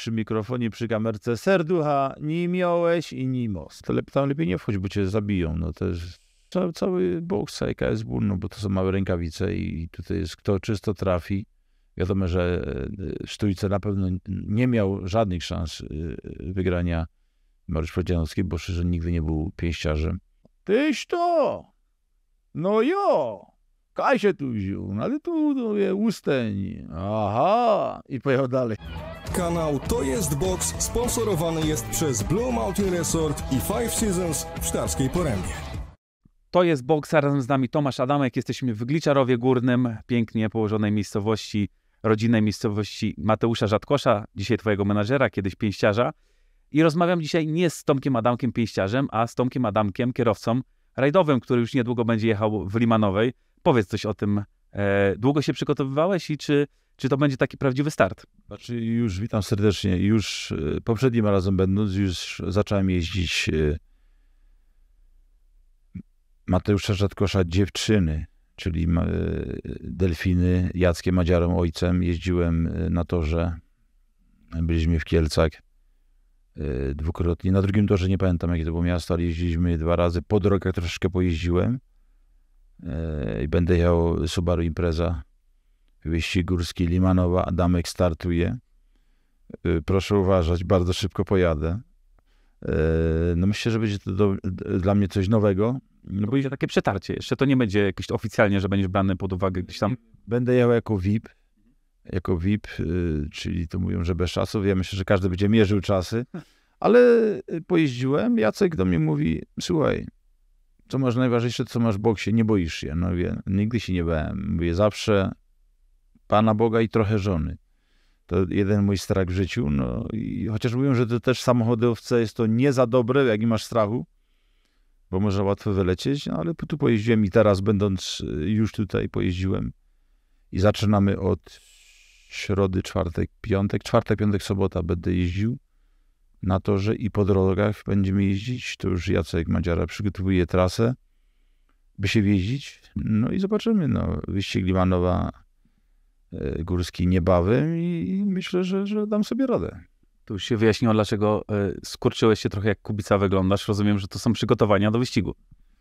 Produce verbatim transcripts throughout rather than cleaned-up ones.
przy mikrofonie, przy kamerce, serducha, nie miałeś i nie most. To lepiej, tam lepiej nie wchodź, bo cię zabiją. No to jest cały, cały boks, K S W, no bo to są małe rękawice i tutaj jest kto czysto trafi. Wiadomo, że Sztućce na pewno nie miał żadnych szans wygrania Mariusz Podzianowski, bo szczerze nigdy nie był pięściarzem. Tyś to! No jo! Kaj się tu wziął, no ale tu no, je, ustęń. Aha! I pojechał dalej. Kanał To Jest Boks sponsorowany jest przez Blue Mountain Resort i Five Seasons w Szklarskiej Porębie. To jest boks, a razem z nami Tomasz Adamek. Jesteśmy w Gliczarowie Górnym, pięknie położonej miejscowości, rodzinnej miejscowości Mateusza Rzadkosza, dzisiaj twojego menadżera, kiedyś pięściarza. I rozmawiam dzisiaj nie z Tomkiem Adamkiem pięściarzem, a z Tomkiem Adamkiem, kierowcą rajdowym, który już niedługo będzie jechał w Limanowej. Powiedz coś o tym. E, długo się przygotowywałeś i czy, czy to będzie taki prawdziwy start? Znaczy już witam serdecznie. Już e, poprzednim razem będąc, już zacząłem jeździć e, Mateusza Rzadkosza dziewczyny, czyli e, delfiny, Jackiem Madziarą ojcem. Jeździłem na torze, byliśmy w Kielcach e, dwukrotnie. Na drugim torze nie pamiętam jakie to było miasto, ale jeździliśmy dwa razy. Po drogach troszeczkę pojeździłem. I będę jechał Subaru Impreza, wyścig górski Limanowa, Adamek startuje. Proszę uważać, bardzo szybko pojadę. No myślę, że będzie to do, dla mnie coś nowego. No bo będzie takie przetarcie, jeszcze to nie będzie jakieś oficjalnie, że będziesz brany pod uwagę gdzieś tam. Będę jechał jako V I P, jako V I P, czyli to mówią, że bez czasów. Ja myślę, że każdy będzie mierzył czasy, ale pojeździłem, Jacek do mnie mówi, słuchaj, co masz najważniejsze, co masz w boksie, nie boisz się. No wie, nigdy się nie bałem. Mówię, zawsze Pana Boga i trochę żony. To jeden mój strach w życiu. No i chociaż mówią, że to też samochodowce jest to nie za dobre, jak nie masz strachu, bo może łatwo wylecieć, no ale tu pojeździłem i teraz będąc już tutaj pojeździłem i zaczynamy od środy, czwartek, piątek, czwartek, piątek, sobota będę jeździł na torze i po drogach będziemy jeździć. To już Jacek Madziara przygotowuje trasę, by się wjeździć. No i zobaczymy. No, wyścig Limanowa e, górski niebawem i, i myślę, że, że dam sobie radę. Tu już się wyjaśniło, dlaczego y, skurczyłeś się trochę jak Kubica wyglądasz. Rozumiem, że to są przygotowania do wyścigu.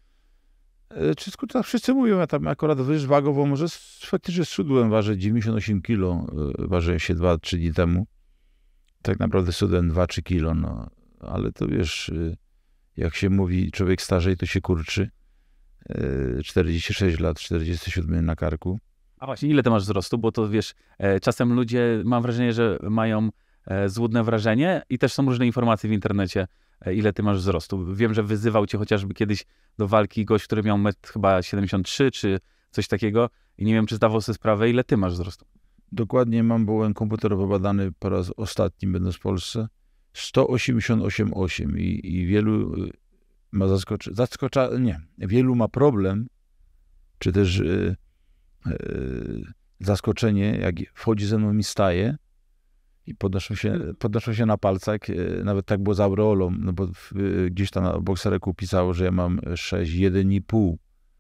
E, czy skurcza? Wszyscy mówią, ja tam akurat wiesz, wagowo może faktycznie schudłem, ważę dziewięćdziesiąt osiem kilo, e, ważyłem się dwa trzy dni temu. Tak naprawdę schudłem dwa trzy kilo, no, ale to wiesz, jak się mówi, człowiek starzeje, to się kurczy. czterdzieści sześć lat, czterdzieści siedem na karku. A właśnie, ile ty masz wzrostu? Bo to wiesz, czasem ludzie, mam wrażenie, że mają złudne wrażenie i też są różne informacje w internecie, ile ty masz wzrostu. Wiem, że wyzywał cię chociażby kiedyś do walki gość, który miał metr chyba siedemdziesiąt trzy czy coś takiego i nie wiem, czy zdawał sobie sprawę, ile ty masz wzrostu. Dokładnie mam, byłem komputerowo badany po raz ostatni, będąc w Polsce, sto osiemdziesiąt osiem przecinek osiem i, i wielu ma zaskoczy, zaskocza, nie, wielu ma problem, czy też yy, yy, zaskoczenie, jak wchodzi ze mną i staje i podnoszą się, podnoszą się na palcach, yy, nawet tak było z aureolą, no bo yy, gdzieś tam na Boxereku pisało, że ja mam sześć jeden i pół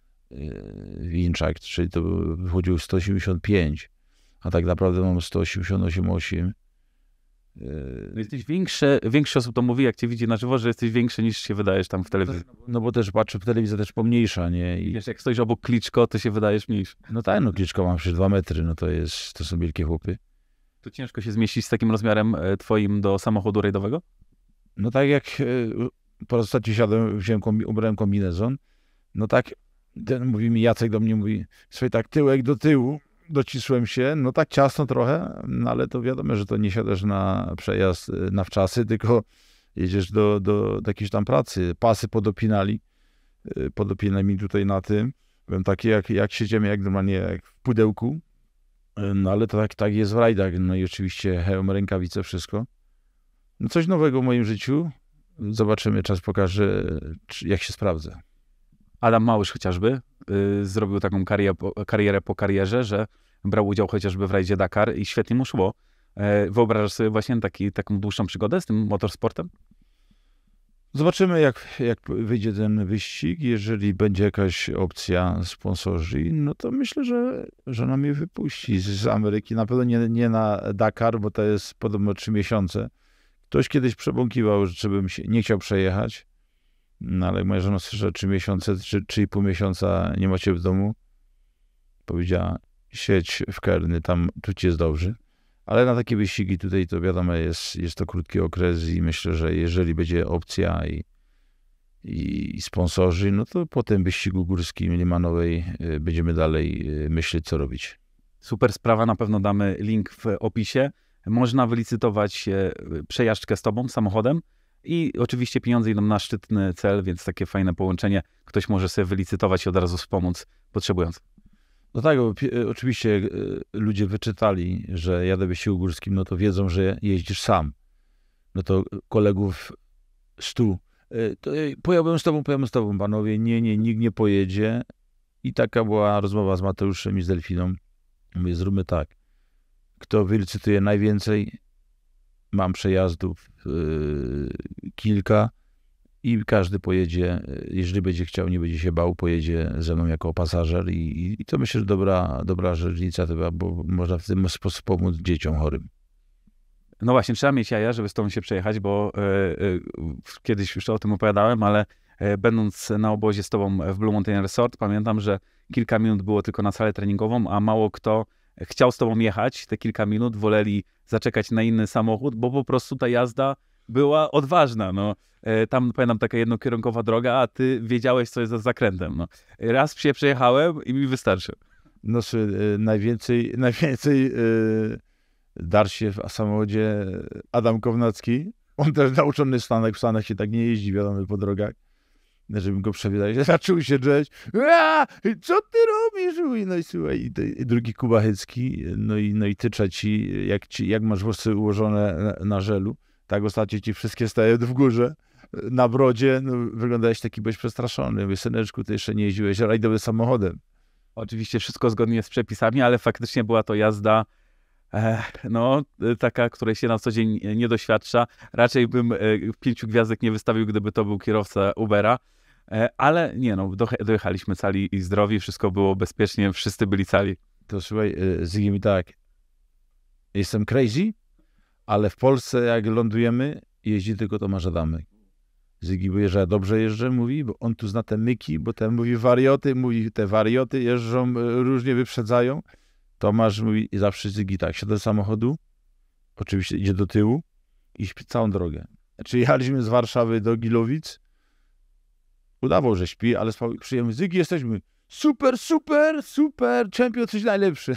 w inczach, czyli to wychodziło sto osiemdziesiąt pięć. A tak naprawdę mam sto osiemdziesiąt osiem przecinek osiem. Yy... Jesteś większy, większość osób to mówi, jak cię widzi na żywo, że jesteś większy niż się wydajesz tam w telewizji. No bo też patrzę, telewizja też pomniejsza, nie? I wiesz, jak stoisz obok Kliczko, to się wydajesz mniejszy. No tak, no Kliczko mam przecież dwa metry, no to jest, to są wielkie chłopy. To ciężko się zmieścić z takim rozmiarem twoim do samochodu rajdowego? No tak jak po raz ostatni siadłem, wziąłem kombi, ubrałem kombinezon, no tak, ten mówi mi, Jacek do mnie mówi, słuchaj, tak tyłek do tyłu, docisłem się, no tak ciasno trochę, no ale to wiadomo, że to nie siadasz na przejazd na wczasy, tylko jedziesz do, do, do jakiejś tam pracy. Pasy podopinali, podopinali mi tutaj na tym. Byłem taki, jak, jak siedziemy, jak normalnie jak w pudełku, no ale to tak, tak jest w rajdach. No i oczywiście hełm, rękawice, wszystko. No coś nowego w moim życiu. Zobaczymy, czas pokaże, czy, jak się sprawdzę. Adam Małysz chociażby y, zrobił taką karierę po, karierę po karierze, że brał udział chociażby w rajdzie Dakar i świetnie mu szło. Y, wyobrażasz sobie właśnie taki, taką dłuższą przygodę z tym motorsportem? Zobaczymy, jak, jak wyjdzie ten wyścig. Jeżeli będzie jakaś opcja sponsorzy, no to myślę, że, że nam je wypuści z Ameryki. Na pewno nie, nie na Dakar, bo to jest podobno trzy miesiące. Ktoś kiedyś przebąkiwał, że bym się nie chciał przejechać, no ale moja żona słyszała, że trzy miesiące, czy trzy i pół miesiąca nie macie w domu. Powiedziała, siedź w Kerny, tam tu ci jest dobrze. Ale na takie wyścigi tutaj to wiadomo jest, jest to krótki okres i myślę, że jeżeli będzie opcja i, i, i sponsorzy, no to po tym wyścigu górskim Limanowej będziemy dalej myśleć, co robić. Super sprawa, na pewno damy link w opisie. Można wylicytować przejażdżkę z tobą samochodem i oczywiście pieniądze idą na szczytny cel, więc takie fajne połączenie. Ktoś może sobie wylicytować i od razu wspomóc potrzebując. No tak, bo oczywiście ludzie wyczytali, że jadę w wyścigu górskim, no to wiedzą, że jeździsz sam. No to kolegów stu. To pojadę z tobą, pojadę z tobą, panowie. Nie, nie, nikt nie pojedzie. I taka była rozmowa z Mateuszem i z Delfiną. Mówię, zróbmy tak. Kto wylicytuje najwięcej, mam przejazdów yy, kilka i każdy pojedzie, jeżeli będzie chciał, nie będzie się bał, pojedzie ze mną jako pasażer i, i to myślę, że dobra, dobra rzecz, inicjatywa, bo można w ten sposób pomóc dzieciom chorym. No właśnie, trzeba mieć jaja, żeby z tobą się przejechać, bo y, y, kiedyś już o tym opowiadałem, ale y, będąc na obozie z tobą w Blue Mountain Resort, pamiętam, że kilka minut było tylko na salę treningową, a mało kto chciał z tobą jechać te kilka minut, woleli zaczekać na inny samochód, bo po prostu ta jazda była odważna. No. Tam, pamiętam, taka jednokierunkowa droga, a ty wiedziałeś, co jest za zakrętem. No. Raz się przejechałem i mi wystarczy. No, y, najwięcej, najwięcej y, dar się w samochodzie Adam Kownacki. On też nauczony w Stanach, w Stanach się tak nie jeździ, wiadomo, po drogach. Żebym go przewidać, zaczął się drzeć. A, co ty robisz? No i słuchaj, i, i drugi Kuba Chycki, no i, no i ty trzeci, jak, ci, jak masz włosy ułożone na, na żelu, tak ostatnio ci wszystkie stają w górze, na brodzie, no, wyglądałeś taki, byłeś przestraszony. Mówię, syneczku, ty jeszcze nie jeździłeś rajdowym samochodem. Oczywiście wszystko zgodnie z przepisami, ale faktycznie była to jazda eh, no, taka, której się na co dzień nie doświadcza. Raczej bym eh, pięciu gwiazdek nie wystawił, gdyby to był kierowca Ubera. Ale nie no, dojechaliśmy cali i zdrowi, wszystko było bezpiecznie, wszyscy byli cali. To słuchaj, Zygi mi tak, jestem crazy, ale w Polsce jak lądujemy, jeździ tylko Tomasz Adamek. Zygi mówi, że ja dobrze jeżdżę, mówi, bo on tu zna te myki, bo ten mówi warioty, mówi, te warioty jeżdżą, różnie wyprzedzają. Tomasz mówi, i zawsze Zygi tak, siada do samochodu, oczywiście idzie do tyłu i śpi całą drogę. Znaczy jechaliśmy z Warszawy do Gilowic, udawał, że śpi, ale spał, przyjemny. Zygi, jesteśmy super, super, super, czempion, coś najlepszy.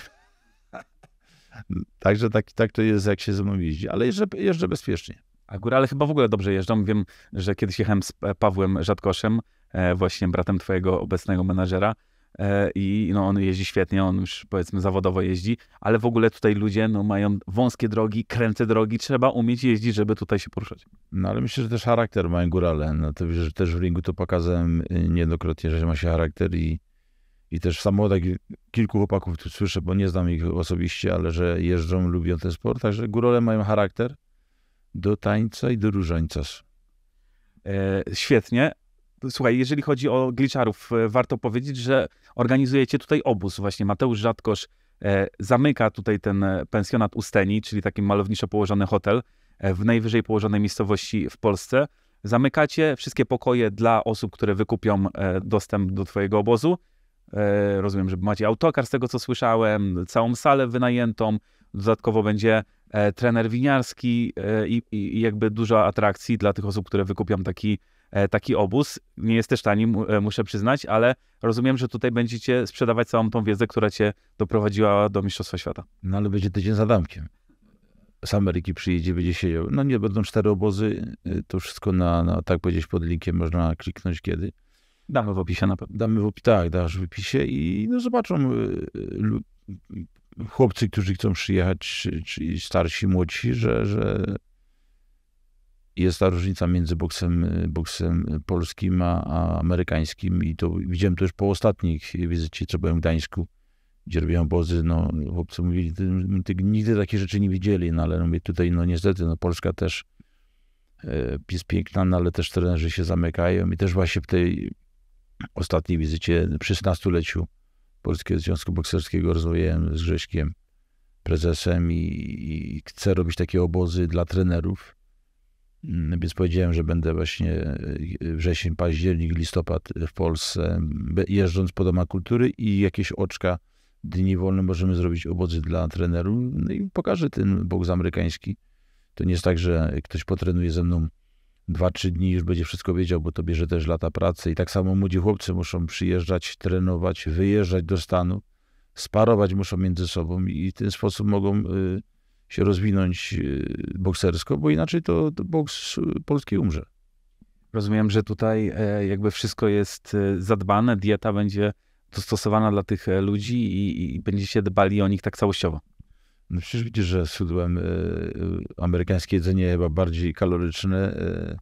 Także tak, tak to jest, jak się ze mną jeździ, ale jeżdżę, jeżdżę bezpiecznie. A górale chyba w ogóle dobrze jeżdżą. Wiem, że kiedyś jechałem z Pawłem Rzadkoszem, właśnie bratem twojego obecnego menadżera, i no, on jeździ świetnie, on już powiedzmy zawodowo jeździ, ale w ogóle tutaj ludzie no, mają wąskie drogi, kręte drogi, trzeba umieć jeździć, żeby tutaj się poruszać. No ale myślę, że też charakter mają górale. No to że też w ringu to pokazałem niejednokrotnie, że ma się charakter i, i też w samochodach kilku chłopaków tu słyszę, bo nie znam ich osobiście, ale że jeżdżą, lubią ten sport, także górale mają charakter do tańca i do różańca. E, świetnie. Słuchaj, jeżeli chodzi o gliczarów, warto powiedzieć, że organizujecie tutaj obóz. Właśnie Mateusz Rzadkosz e, zamyka tutaj ten pensjonat Usteni, czyli taki malowniczo położony hotel e, w najwyżej położonej miejscowości w Polsce. Zamykacie wszystkie pokoje dla osób, które wykupią e, dostęp do twojego obozu. E, rozumiem, że macie autokar z tego, co słyszałem, całą salę wynajętą. Dodatkowo będzie e, trener winiarski e, i, i jakby dużo atrakcji dla tych osób, które wykupią taki taki obóz. Nie jest też tani, muszę przyznać, ale rozumiem, że tutaj będziecie sprzedawać całą tą wiedzę, która cię doprowadziła do Mistrzostwa Świata. No ale będzie tydzień z Adamkiem. Z Ameryki przyjedzie, będzie siedział. No nie, będą cztery obozy, to wszystko na, na tak powiedzieć, pod linkiem można kliknąć kiedy. Damy w opisie na pewno. Damy w opisie, tak, dasz w opisie i no zobaczą chłopcy, którzy chcą przyjechać, czy, czy starsi, młodsi, że, że jest ta różnica między boksem, boksem polskim a, a amerykańskim i to widziałem to już po ostatnich wizycie, co byłem w Gdańsku, gdzie robiłem obozy, no chłopcy mówili, ty, ty nigdy takie rzeczy nie widzieli, no ale no, mówię, tutaj no niestety, no Polska też jest piękna, no ale też trenerzy się zamykają i też właśnie w tej ostatniej wizycie przy szesnastoleciu Polskiego Związku Bokserskiego rozmawiałem z Grześkiem, prezesem i, i chcę robić takie obozy dla trenerów, więc powiedziałem, że będę właśnie wrzesień, październik, listopad w Polsce, jeżdżąc po domach kultury i jakieś oczka, dni wolne możemy zrobić obozy dla trenerów, no i pokażę ten boks amerykański. To nie jest tak, że ktoś potrenuje ze mną dwa, trzy dni już będzie wszystko wiedział, bo to bierze też lata pracy i tak samo młodzi chłopcy muszą przyjeżdżać, trenować, wyjeżdżać do Stanów, sparować muszą między sobą i w ten sposób mogą y, się rozwinąć y, boksersko, bo inaczej to, to boks polski umrze. Rozumiem, że tutaj e, jakby wszystko jest e, zadbane, dieta będzie dostosowana dla tych e, ludzi i, i będziecie dbali o nich tak całościowo. No przecież widzisz, że schudłem. Y, y, amerykańskie jedzenie chyba bardziej kaloryczne. Y,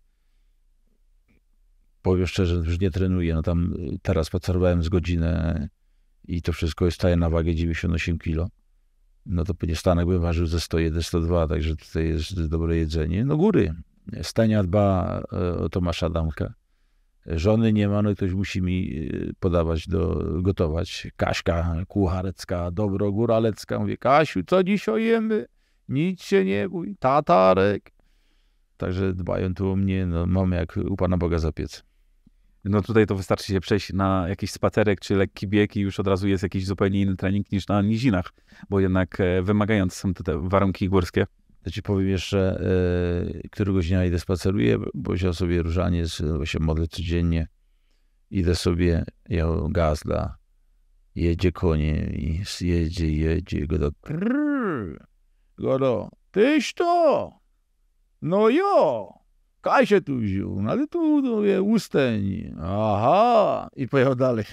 powiem szczerze, już nie trenuję. No tam y, teraz spacerowałem z godzinę i to wszystko jest staje na wagę dziewięćdziesiąt osiem kilo. No to pewnie w Stanach bym ważył ze sto jeden, sto dwa, także tutaj jest dobre jedzenie. No góry. Stania dba o Tomasza Adamka. Żony nie ma, no ktoś musi mi podawać, do, gotować. Kaśka kucharecka, dobro góralecka. Mówię, Kasiu, co dzisiaj jemy? Nic się nie bój. Tatarek. Także dbają tu o mnie, no mam jak u Pana Boga za piec. No tutaj to wystarczy się przejść na jakiś spacerek czy lekki bieg i już od razu jest jakiś zupełnie inny trening niż na nizinach, bo jednak wymagające są te warunki górskie. To ci powiem jeszcze, e, któregoś dnia idę spaceruję, bo wziąłem sobie różaniec, bo się modlę codziennie. Idę sobie, ja gazda, jedzie konie i jedzie, jedzie, godo, krrr, godo, tyś to, no jo, kaj się tu wziął, no ale tu no, je, ustęń, aha, i pojechał dalej.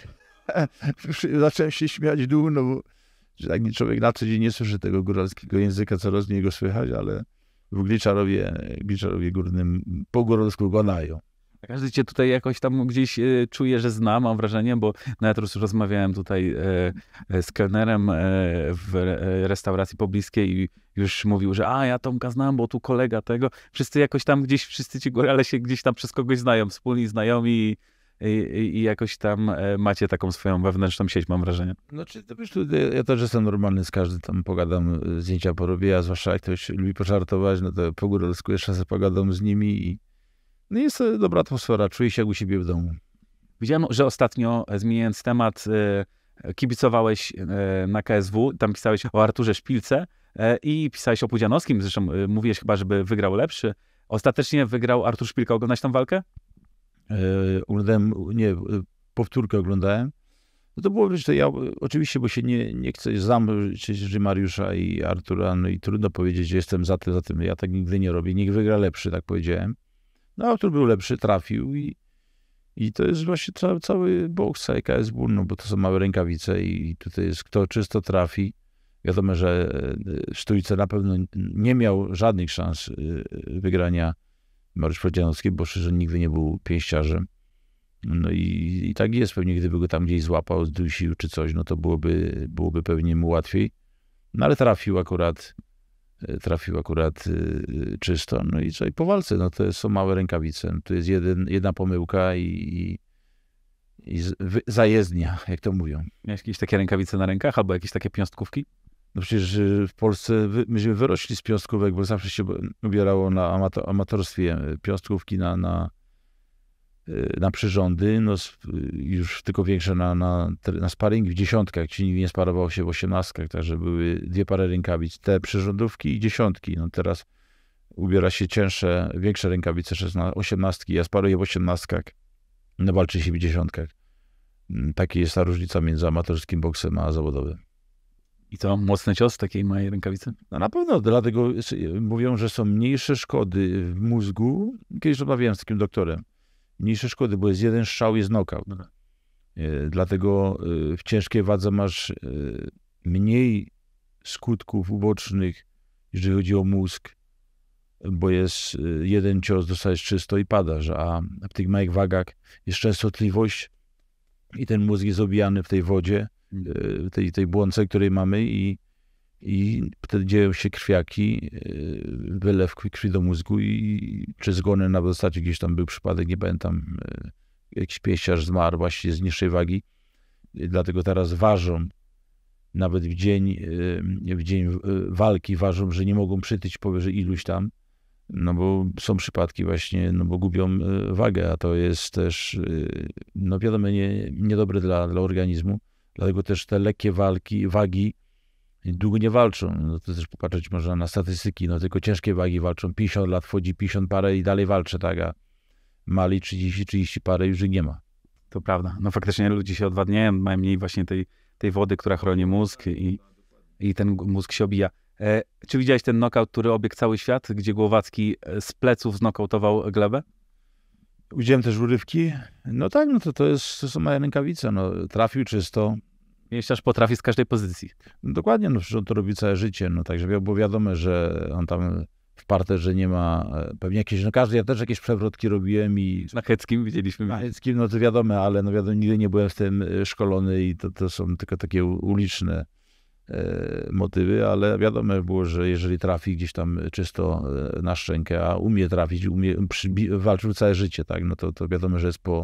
Zacząłem się śmiać dumno, bo że tak człowiek na co dzień nie słyszy tego góralskiego języka, co roz niego słychać, ale w Gliczarowie, Gliczarowie Górnym po góralsku gadają. Każdy cię tutaj jakoś tam gdzieś y, czuje, że zna, mam wrażenie, bo nawet już rozmawiałem tutaj y, z kelnerem y, w y, restauracji pobliskiej i już mówił, że a ja Tomka znam, bo tu kolega tego. Wszyscy jakoś tam gdzieś, wszyscy ci górale się gdzieś tam przez kogoś znają, wspólni znajomi i, i, i jakoś tam y, macie taką swoją wewnętrzną sieć, mam wrażenie. No czy to wiesz, ja też jestem normalny z każdym, tam pogadam, zdjęcia porobię, a zwłaszcza jak ktoś lubi pożartować, no to po góralsku jeszcze sobie pogadam z nimi i no jest dobra atmosfera, czuję się jak u siebie w domu. Widziałem, że ostatnio, zmieniając temat, kibicowałeś na K S W, tam pisałeś o Arturze Szpilce i pisałeś o Pudzianowskim, zresztą mówiłeś chyba, żeby wygrał lepszy. Ostatecznie wygrał Artur Szpilka. Oglądałeś tą walkę? E, oglądałem, nie, powtórkę oglądałem. No to było, że ja oczywiście, bo się nie, nie chcę, znam czy Mariusza i Artura, no i trudno powiedzieć, że jestem za tym, za tym. Ja tak nigdy nie robię. Niech wygra lepszy, tak powiedziałem. No, Artur był lepszy, trafił i, i to jest właśnie cały, cały boks K S W, no bo to są małe rękawice i tutaj jest kto czysto trafi. Wiadomo, że w Stójce na pewno nie miał żadnych szans wygrania Mariusz Pudzianowski, bo szczerze nigdy nie był pięściarzem. No i, i tak jest, pewnie gdyby go tam gdzieś złapał, zdusił czy coś, no to byłoby, byłoby pewnie mu łatwiej. No ale trafił akurat, trafił akurat y, czysto, no i co, i po walce, no to są małe rękawice, no to jest jeden, jedna pomyłka i, i, i z, wy, zajezdnia, jak to mówią. Miałeś jakieś takie rękawice na rękach albo jakieś takie piąstkówki? No przecież w Polsce wy, myśmy wyrośli z piąstkówek, bo zawsze się ubierało na amator, amatorstwie piąstkówki na, na, na przyrządy, no już tylko większe na, na, na sparing w dziesiątkach, czyli nie sparowało się w osiemnastkach, także były dwie pary rękawic, te przyrządówki i dziesiątki. No teraz ubiera się cięższe, większe rękawice, osiemnastki, ja sparuję w osiemnastkach, no walczy się w dziesiątkach. Taka jest ta różnica między amatorskim boksem a zawodowym. I co, mocny cios takiej małej rękawicy? No na pewno, dlatego mówią, że są mniejsze szkody w mózgu. Kiedyś rozmawiałem z takim doktorem. Mniejsze szkody, bo jest jeden strzał, jest knockout. Dlatego w ciężkiej wadze masz mniej skutków ubocznych, jeżeli chodzi o mózg, bo jest jeden cios, dostajesz czysto i padasz, a w tych małych wagach jest częstotliwość i ten mózg jest obijany w tej wodzie, tej, tej błonce, której mamy i, i wtedy dzieją się krwiaki, wylew krwi do mózgu i czy zgony, nawet ostatnio gdzieś tam był przypadek, nie pamiętam, jakiś pięściarz zmarł właśnie z niższej wagi, dlatego teraz ważą, nawet w dzień, w dzień walki ważą, że nie mogą przytyć powyżej iluś tam, no bo są przypadki właśnie, no bo gubią wagę, a to jest też, no wiadomo, nie, niedobre dla, dla organizmu, dlatego też te lekkie walki, wagi długo nie walczą. No to też popatrzeć można na statystyki, no tylko ciężkie wagi walczą, pięćdziesiąt lat wchodzi pięćdziesiąt parę i dalej walczy, tak, a mali trzydzieści, trzydzieści parę już ich nie ma. To prawda. No faktycznie ludzie się odwadniają, mają mniej właśnie tej, tej wody, która chroni mózg i, i ten mózg się obija. E, czy widziałeś ten knockout, który obiegł cały świat, gdzie Głowacki z pleców znokautował Glebę? Widziałem też urywki. No tak, no to, to, jest, to są moje rękawice. No, trafił czysto. Pięściarz potrafi z każdej pozycji. No dokładnie, no przecież on to robi całe życie. No także było wiadomo, że on tam w parterze nie ma pewnie jakieś, no każdy, ja też jakieś przewrotki robiłem i... Na Heckim widzieliśmy. Na Heckim, no to wiadomo, ale no wiadomo, nigdy nie byłem w tym szkolony i to, to są tylko takie uliczne e, motywy, ale wiadomo było, że jeżeli trafi gdzieś tam czysto na szczękę, a umie trafić, umie, przybi- walczył całe życie, tak, no to, to wiadomo, że jest po,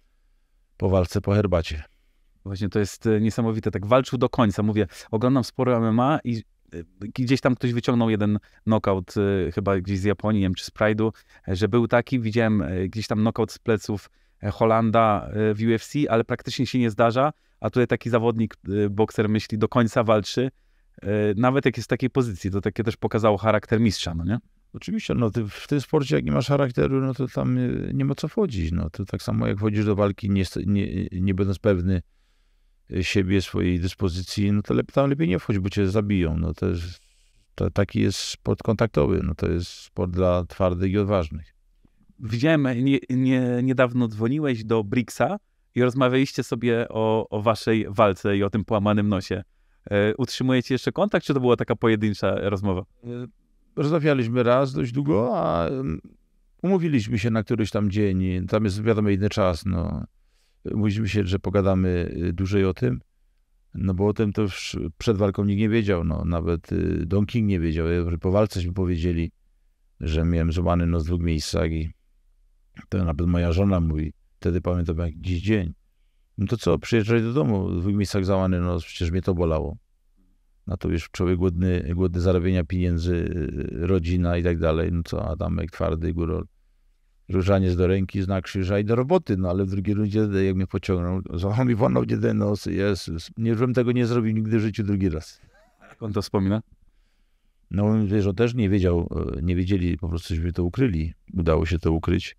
po walce, po herbacie. Właśnie to jest niesamowite, tak walczył do końca. Mówię, oglądam sporo M M A i gdzieś tam ktoś wyciągnął jeden knockout, chyba gdzieś z Japonii, nie wiem, czy z Pride'u, że był taki, widziałem gdzieś tam knockout z pleców Holanda w U F C, ale praktycznie się nie zdarza, a tutaj taki zawodnik, bokser myśli, do końca walczy, nawet jak jest w takiej pozycji, to takie też pokazało charakter mistrza, no nie? Oczywiście, no ty w tym sporcie, jak nie masz charakteru, no to tam nie ma co wchodzić, no to tak samo jak wchodzisz do walki, nie, nie, nie będąc pewny siebie, swojej dyspozycji, no to lepiej, tam lepiej nie wchodź, bo cię zabiją. No to, jest, to taki jest sport kontaktowy, no to jest sport dla twardych i odważnych. Widziałem, nie, nie, niedawno dzwoniłeś do Bricksa i rozmawialiście sobie o, o waszej walce i o tym połamanym nosie. E, utrzymujecie jeszcze kontakt, czy to była taka pojedyncza rozmowa? Rozmawialiśmy raz dość długo, a umówiliśmy się na któryś tam dzień. Tam jest wiadomo inny czas, no. Mówiliśmy się, że pogadamy dłużej o tym, no bo o tym to już przed walką nikt nie wiedział, no nawet Don King nie wiedział. Po walceśmy powiedzieli, że miałem złamany nos w dwóch miejscach i to nawet moja żona mówi, wtedy pamiętam jak dziś dzień. No to co, przyjeżdżaj do domu, w dwóch miejscach złamany nos, przecież mnie to bolało. No to już człowiek głodny, głodny zarabiania pieniędzy, rodzina i tak dalej, no co, Adamek, twardy, górol. Różaniec do ręki, znak krzyża i do roboty, no ale w drugiej rundzie, jak mnie pociągnął, złamał mi ponownie ten nos, Jezus, nie, żebym tego nie zrobił nigdy w życiu drugi raz. Jak on to wspomina? No wiesz, on też nie wiedział, nie wiedzieli, po prostu żeśmy to ukryli, udało się to ukryć.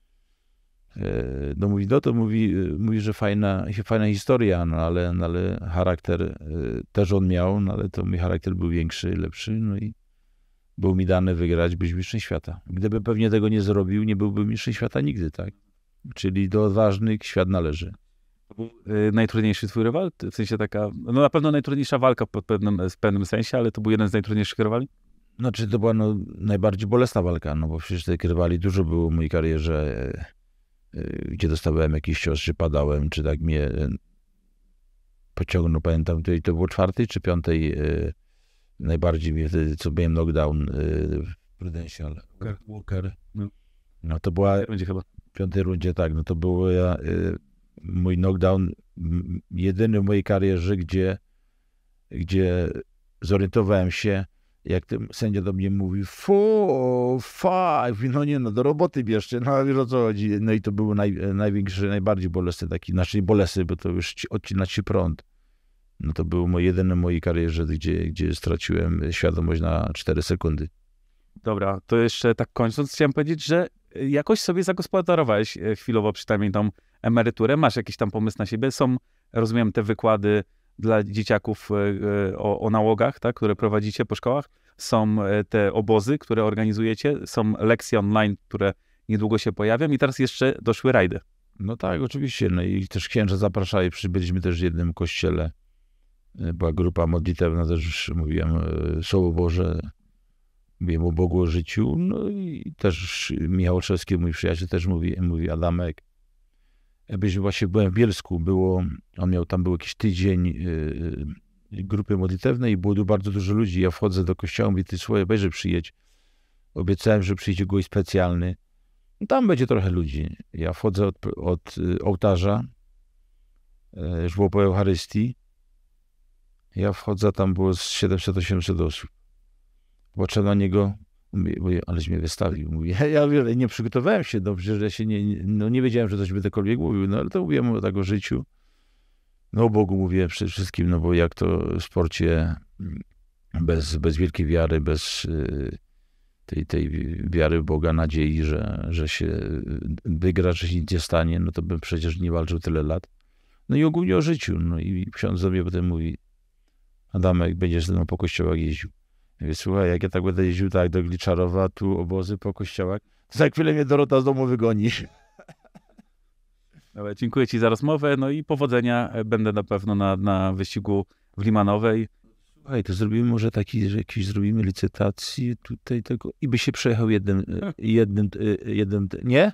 No mówi, no to mówi, mówi że fajna, fajna historia, no ale, no, ale charakter też on miał, no ale to mój charakter był większy, lepszy, no i było mi dane wygrać, być mistrzem świata. Gdyby pewnie tego nie zrobił, nie byłby mistrzem świata nigdy, tak? Czyli do odważnych świat należy. To był y, najtrudniejszy twój rywal? W sensie taka, no na pewno najtrudniejsza walka pod pewnym, w pewnym sensie, ale to był jeden z najtrudniejszych rywali? Znaczy to była no, najbardziej bolesna walka, no bo przecież tych rywali dużo było w mojej karierze, y, y, gdzie dostawałem jakiś cios, czy padałem, czy tak mnie y, pociągnął, pamiętam, to, to było czwartej czy piątej y, najbardziej mnie wtedy, co byłem knockdown y, Prudential Walker. Walker. No. no to była Będzie chyba. w piątej rundzie, tak, no to był ja, y, mój knockdown m, jedyny w mojej karierze, gdzie, gdzie zorientowałem się, jak ten sędzia do mnie mówi four, five, no nie no, do roboty bierzcie, no wiesz o co chodzi. No i to był naj, największy, najbardziej bolesny taki, znaczy bolesny, bo to już odcina ci prąd. No to był mój jedyny w mojej karierze, gdzie, gdzie straciłem świadomość na cztery sekundy. Dobra, to jeszcze tak kończąc, chciałem powiedzieć, że jakoś sobie zagospodarowałeś chwilowo przynajmniej tą emeryturę, masz jakiś tam pomysł na siebie, są, rozumiem, te wykłady dla dzieciaków o, o nałogach, tak, które prowadzicie po szkołach, są te obozy, które organizujecie, są lekcje online, które niedługo się pojawią i teraz jeszcze doszły rajdy. No tak, oczywiście, no i też księża zapraszali, byliśmy też w jednym kościele, była grupa modlitewna, też mówiłem Słowo Boże, mówiłem o Bogu, o życiu, no i też Michał Olszewski, mój przyjaciel, też mówi, mówi Adamek. Byliśmy właśnie, byłem w Bielsku, było, on miał, tam był jakiś tydzień, grupy modlitewnej i było tu bardzo dużo ludzi. Ja wchodzę do kościoła, mówię, ty słuchaj, weźże przyjedź. Obiecałem, że przyjdzie gość specjalny. No, tam będzie trochę ludzi. Ja wchodzę od, od ołtarza, już było po Eucharystii. Ja wchodzę, tam było z siedemset osiemset osób. Patrzę na niego, mówię, aleś mnie wystawił. Mówię, ja mówię, nie przygotowałem się dobrze, że się nie, no nie wiedziałem, że coś będę cokolwiek mówił, no ale to mówiłem o tak o życiu. No o Bogu mówię przede wszystkim, no bo jak to w sporcie bez, bez wielkiej wiary, bez tej, tej wiary w Boga, nadziei, że, że się wygra, że się nic nie stanie, no to bym przecież nie walczył tyle lat. No i ogólnie o życiu. No i ksiądz do mnie potem mówi, Adamek, będziesz ze mną po kościołach jeździł. Ja mówię, słuchaj, jak ja tak będę jeździł tak do Gliczarowa, tu obozy po kościołach, to za chwilę mnie Dorota z domu wygoni. Dobra, dziękuję ci za rozmowę, no i powodzenia. Będę na pewno na, na wyścigu w Limanowej. Słuchaj, to zrobimy może taki, że jakiś zrobimy licytację tutaj tego i by się przejechał jednym, jednym, jednym, nie?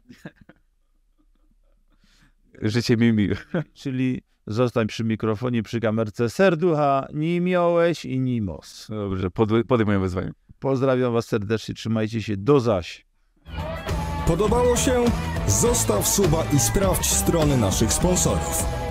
Życie mi miłe. Czyli zostań przy mikrofonie, przy kamerce. Serducha, ni miałeś i ni mos. Dobrze, podejmuję wyzwanie. Pozdrawiam was serdecznie, trzymajcie się, do zaś. Podobało się? Zostaw suba i sprawdź strony naszych sponsorów.